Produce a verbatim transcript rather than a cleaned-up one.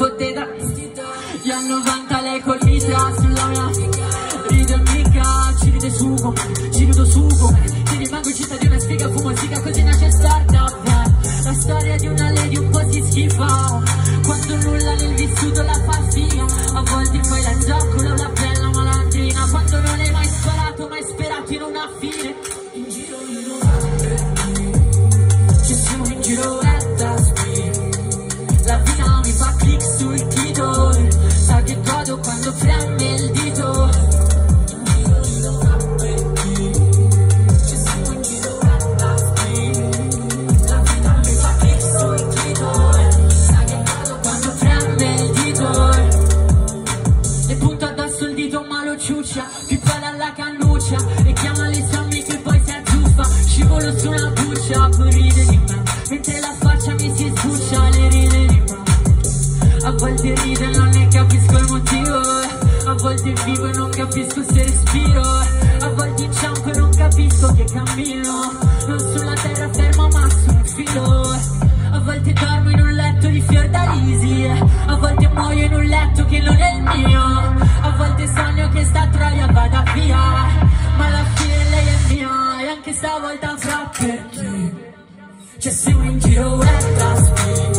fotte da gli anni novanta, lei col mitra sulla mia ride mica, ci ride su con me, ci rido su con me, ti rimango città di una sfiga, fumo siga, così nasce startup. La storia di una lady un po' ti schifa, quando nulla nel vissuto la fa figa, a volte poi la zoccola o la bella malandrina, quando non hai mai sparato, mai sperato in una fine. In giro io ci siamo in giro retta spin, la vita mi fa click sul titolo, sa che godo quando prende il dito. Pippa dalla cannuccia e chiama le sue amiche e poi si azzuffa, scivolo su una buccia, poi ride di me, mentre la faccia mi si sbuccia, le ride di me. A volte ride e non ne capisco il motivo, a volte vivo e non capisco se respiro, a volte inciampo e non capisco che cammino, non sulla terra ferma ma su un filo. A volte dormo in un letto di fiordalisi, a volte muoio in un letto che non è il mio, a volte sogno che sta troia vada via, ma alla fine lei è mia, e anche stavolta fra perché, cioè siamo in giro retta spin.